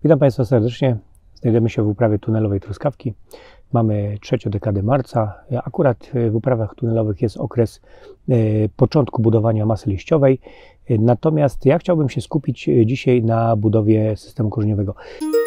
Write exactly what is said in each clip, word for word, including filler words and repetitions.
Witam Państwa serdecznie. Znajdujemy się w uprawie tunelowej truskawki. Mamy trzecią dekadę marca. Akurat w uprawach tunelowych jest okres początku budowania masy liściowej. Natomiast ja chciałbym się skupić dzisiaj na budowie systemu korzeniowego.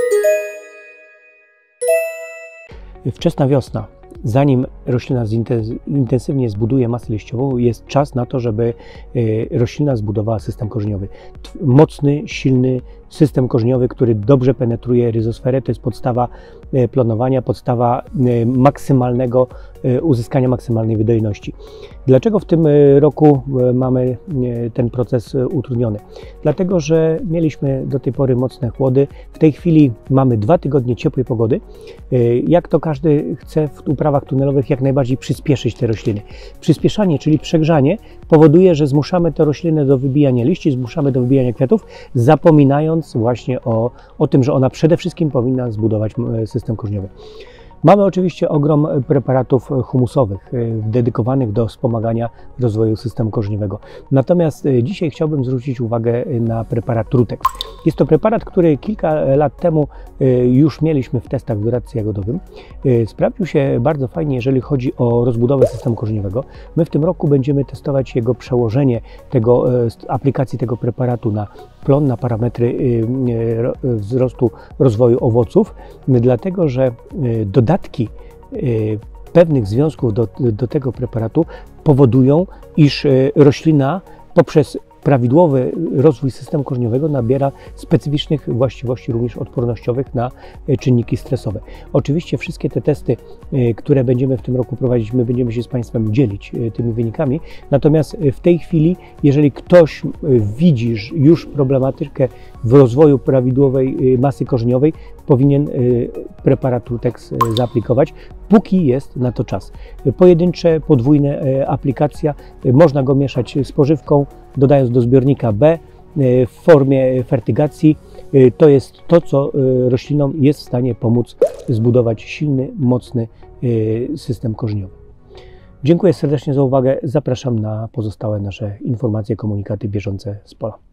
Wczesna wiosna. Zanim roślina intensywnie zbuduje masę liściową, jest czas na to, żeby roślina zbudowała system korzeniowy. Mocny, silny system korzeniowy, który dobrze penetruje ryzosferę, to jest podstawa planowania, podstawa maksymalnego uzyskania maksymalnej wydajności. Dlaczego w tym roku mamy ten proces utrudniony? Dlatego, że mieliśmy do tej pory mocne chłody. W tej chwili mamy dwa tygodnie ciepłej pogody. Jak to każdy chce w uprawach tunelowych jak najbardziej przyspieszyć te rośliny. Przyspieszanie, czyli przegrzanie, powoduje, że zmuszamy te rośliny do wybijania liści, zmuszamy do wybijania kwiatów, zapominając właśnie o, o tym, że ona przede wszystkim powinna zbudować system korzeniowy. Mamy oczywiście ogrom preparatów humusowych dedykowanych do wspomagania rozwoju systemu korzeniowego. Natomiast dzisiaj chciałbym zwrócić uwagę na preparat Trutek. Jest to preparat, który kilka lat temu już mieliśmy w testach w doradcy jagodowym. Sprawdził się bardzo fajnie, jeżeli chodzi o rozbudowę systemu korzeniowego. My w tym roku będziemy testować jego przełożenie tego, aplikacji tego preparatu na plon, na parametry wzrostu, rozwoju owoców, dlatego że dodatki pewnych związków do, do tego preparatu powodują, iż roślina poprzez prawidłowy rozwój systemu korzeniowego nabiera specyficznych właściwości również odpornościowych na czynniki stresowe. Oczywiście wszystkie te testy, które będziemy w tym roku prowadzić, my będziemy się z Państwem dzielić tymi wynikami, natomiast w tej chwili, jeżeli ktoś widzi już problematykę w rozwoju prawidłowej masy korzeniowej, powinien preparat Trutex zaaplikować, póki jest na to czas. Pojedyncze, podwójne aplikacja, można go mieszać z pożywką, dodając do zbiornika B w formie fertygacji. To jest to, co roślinom jest w stanie pomóc zbudować silny, mocny system korzeniowy. Dziękuję serdecznie za uwagę. Zapraszam na pozostałe nasze informacje, komunikaty bieżące z pola.